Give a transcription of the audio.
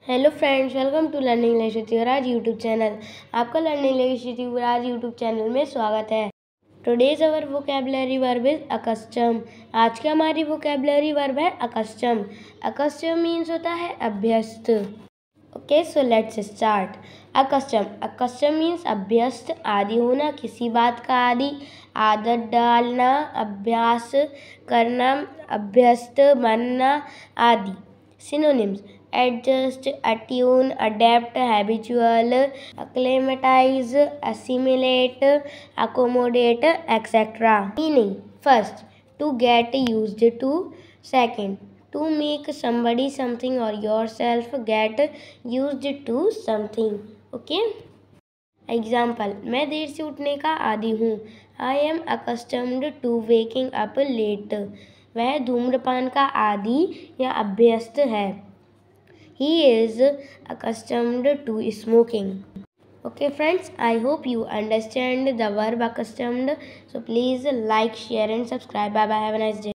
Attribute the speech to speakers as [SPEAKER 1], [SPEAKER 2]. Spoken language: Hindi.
[SPEAKER 1] Hello friends, welcome to learning English with Yuvraj YouTube channel. आपका learning English with Yuvraj YouTube channel में स्वागत है। Today's our vocabulary verb is accustom. आज का हमारी वोकैबुलरी वर्ब है अकस्टम। अकस्टम मीन्स होता है अभ्यस्त। Okay, so let's start. Accustom means अभ्यस्त, आदि होना, किसी बात का आदि, आदत डालना, अभ्यास करना, अभ्यस्त बनना आदि। Synonyms: adjust, attune, adapt, habitual, acclimatize, assimilate, accommodate, etc. Meaning: first, to get used to. Second, to make somebody, something or yourself get used to something. Okay? Example: मैं देर से उठने का आदी हूँ। I am accustomed to waking up late. वह धूम्रपान का आदी या अभ्यस्त है। He is accustomed to smoking. Okay friends, I hope you understand the verb accustomed. So please like, share and subscribe. Bye bye. Have a nice day.